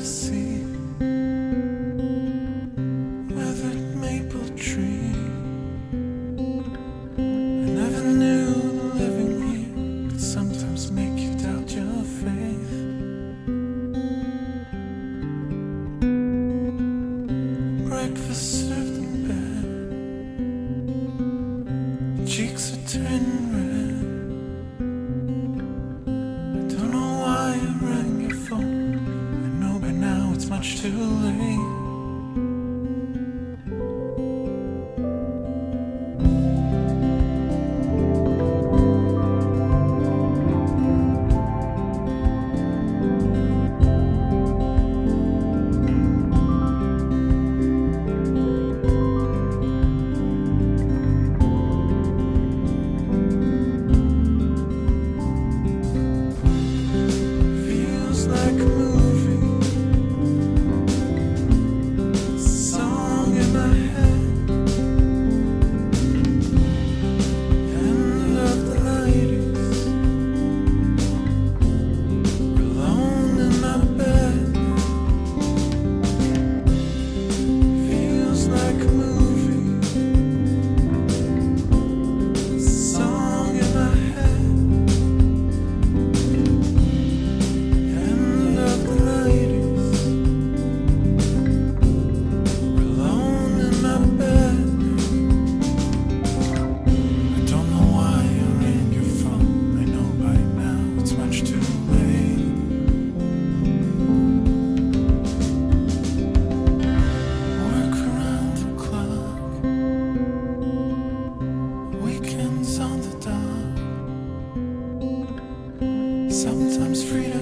the sea, weathered maple tree. I never knew the living here could sometimes make you doubt your faith. Breakfast served in bed, cheeks are turning red. I don't know why I rang your phone. I know by now it's much too late. Like a movie, song in my head, end of the 90s, alone in my bed. Feels like a movie, song in my head. Sometimes freedom